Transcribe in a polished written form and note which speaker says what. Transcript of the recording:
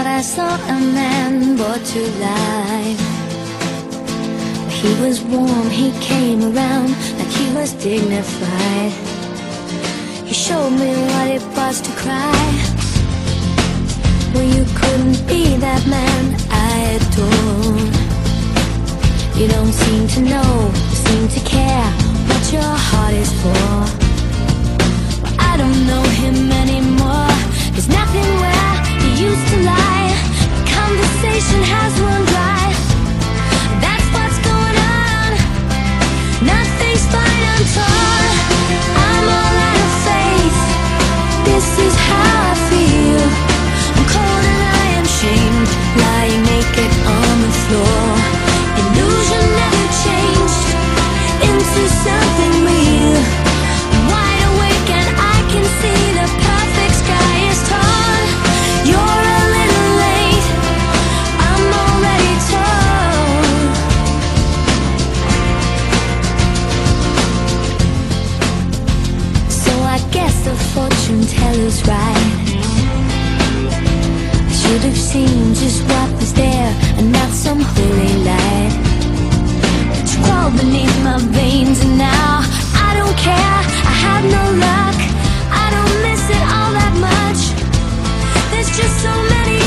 Speaker 1: thought I saw a man brought to life. He was warm, he came around like he was dignified. He showed me what it was to cry. Well, you couldn't be that man I adored. You don't seem to know, you seem to care what your heart is for. Well, I don't know him anymore. There's nothing where he used to lie. The conversation has run dry. That's what's going on. Nothing's fine, I'm torn. I'm all out of faith. This is how I feel. I'm cold and I am shamed, lying naked on the floor. Illusion never changed into something real. I'm wide awake and I can see the perfect sky is torn. You're a little late, I'm already torn. So I guess the fortune teller's right. I should have seen just what was there and not some holy light. But you crawled beneath my veins and now I don't care, I have no luck. I don't miss it all that much. There's just so many